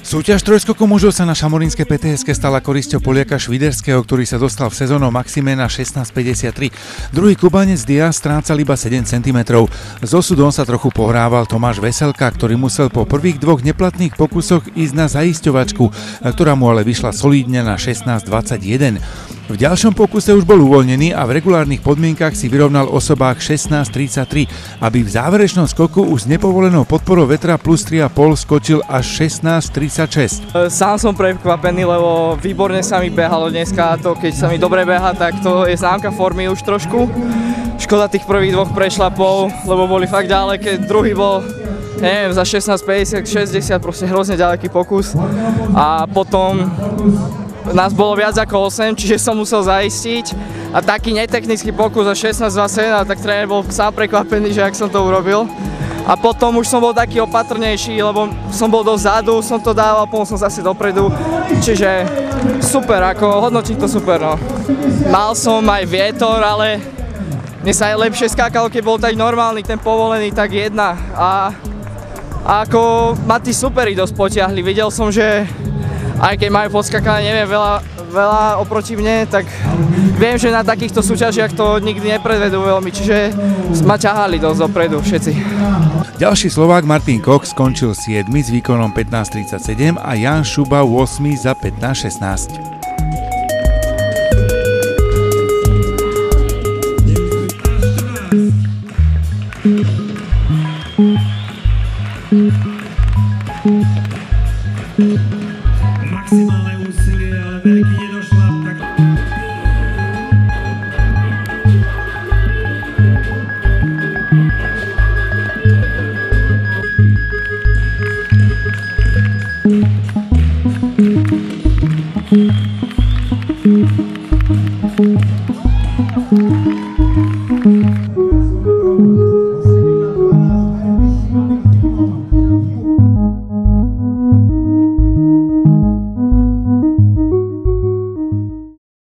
Súťaž trojskoku mužov sa na šamorinskej PTS-ke stala korisťou Poliaka Šviderského, ktorý sa dostal v sezónou maxime na 16,53. Druhý Kubanec Diaz strácal iba 7 cm. S osudom sa trochu pohrával Tomáš Veselka, ktorý musel po prvých dvoch neplatných pokusoch ísť na zaisťovačku, ktorá mu ale vyšla solídne na 16,21. V ďalšom pokuse už bol uvoľnený a v regulárnych podmienkach si vyrovnal osobách 16,33, aby v záverečnom skoku už s nepovolenou podporou vetra plus 3,5 skočil až 16,36. Sám som prekvapený, lebo výborne sa mi behalo dneska a to, keď sa mi dobre beha, tak to je známka formy už trošku. Škoda tých prvých dvoch prešlapov, lebo boli fakt ďaleké, druhý bol neviem, za 16,50, 60, proste hrozne ďaleký pokus a potom nás bolo viac ako 8, čiže som musel zaistiť a taký netechnický pokus za 16,27, tak tréner bol sám prekvapený, že ak som to urobil. A potom už som bol taký opatrnejší, lebo som bol dozadu, som to dával, potom som zase dopredu, čiže super, ako hodnotím to super, no. Mal som aj vietor, ale mne sa aj lepšie skákalo, keď bol tak normálny, ten povolený, tak 1 a ako ma tí superi dosť potiahli, videl som, že aj keď majú podskakané, neviem, veľa oproti mne, tak viem, že na takýchto súťažiach to nikdy nepredvedú veľmi, čiže ma ťahali dosť dopredu všetci. Ďalší Slovák Martin Koch skončil 7. s výkonom 15,37 a Jan Šuba 8. za 15,16. Maximálne úsilie, ale veľký nedošlap, tak...